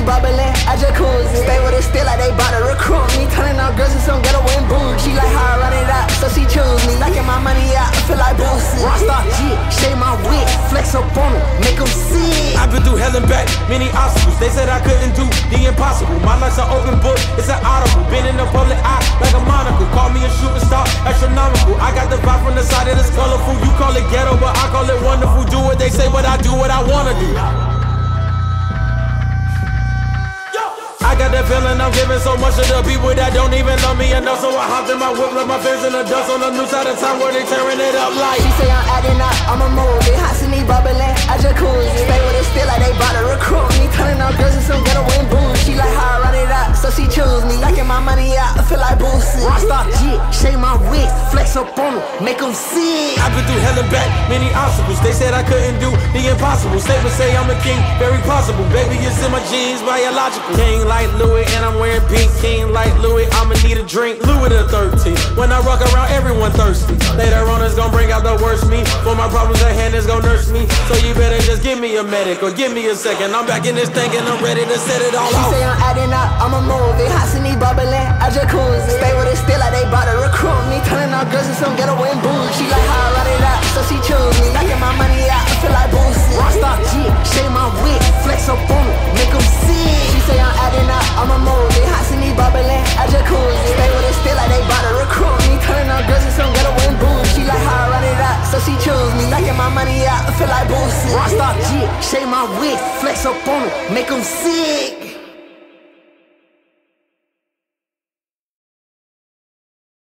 me bubbling, a jacuzzi. Stay with it still like they bout to recruit me. Turning out girls in some getaway and bougie. She like how I run it out, so she choose me. Liking my money out, I feel like Boosie. Rockstar G, shave my wig, flex up on them, make them see. I've been through hell and back, many obstacles. They said I couldn't do the impossible. My life's an open book, it's an audible. Been in the public eye like a monocle. Call me a shooting star, astronomical. I got the vibe from the side of this colorful. You call it ghetto, but I call it wonderful. Do what they say, but I do what I wanna do. I got that feeling I'm giving so much to the people that don't even love me enough. So I hopped in my whip, left my fans in the dust on the new side of town where they tearing it up like. She say I'm acting up, I'm a movie. Hot me bubbling, a jacuzzi. Stay with it still like they bout to recruit me. Turning out girls in some getaway and bougie. She like how I run it out, so she choose me. Liking my money out, I feel like Boosie. Rockstar G, shave my wig, flex up on them, make them see. I've been through hell and back, many obstacles. They said I couldn't do the impossible. Statements say I'm a king, very possible. Baby, it's in my genes, biological. King like Louis and I'm wearing pink. King like Louis, I'ma need a drink. Louis the 13th. When I rock around, everyone thirsty. Later on, it's gonna bring out the worst me. For my problems at hand, it's gonna nurse me. So you better just give me a medic or give me a second. I'm back in this thing and I'm ready to set it all off. She say I'm acting up, I'm a movie. Hot me bubbling, a jacuzzi. Stay with it still like they bout to recruit me. Turning out girls in some getaway and bougie. She like how I run it out, so she choose me. Liking my money out, I feel like Boosie. Rockstar G, shave my wig, flex up on them, make them see. She say I'm acting up, I'm a movie. Hot me bubbling, a jacuzzi. Stay with it still like they bout to recruit me. Turning out girls in some getaway and bougie. She like how I run it out, so she choose me. Liking my money out, I feel like Boosie. Rockstar G, shave my wig, flex up on them, make them sick.